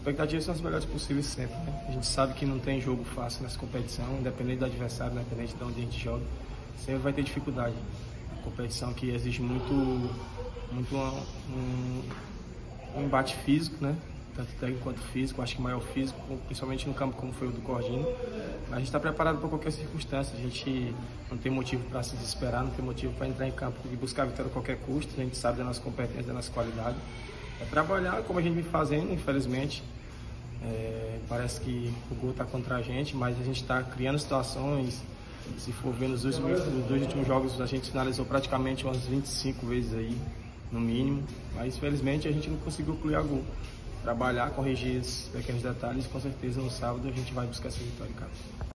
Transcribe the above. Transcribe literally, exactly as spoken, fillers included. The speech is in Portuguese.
expectativas são as melhores possíveis sempre, né? A gente sabe que não tem jogo fácil nessa competição, independente do adversário, independente de onde a gente joga, sempre vai ter dificuldade. Uma competição que exige muito, muito um, um embate físico, né? Tanto técnico quanto físico, acho que maior físico, principalmente no campo como foi o do Cordino. Mas a gente está preparado para qualquer circunstância, a gente não tem motivo para se desesperar, não tem motivo para entrar em campo e buscar a vitória a qualquer custo, a gente sabe da nossa competência, da nossa qualidade. É trabalhar como a gente vem fazendo, infelizmente. É, parece que o gol está contra a gente, mas a gente está criando situações. Se for ver nos dois, nos dois últimos jogos, a gente finalizou praticamente umas vinte e cinco vezes aí, no mínimo. Mas infelizmente a gente não conseguiu concluir a gol. Trabalhar, corrigir esses pequenos detalhes, com certeza no sábado a gente vai buscar essa vitória em casa.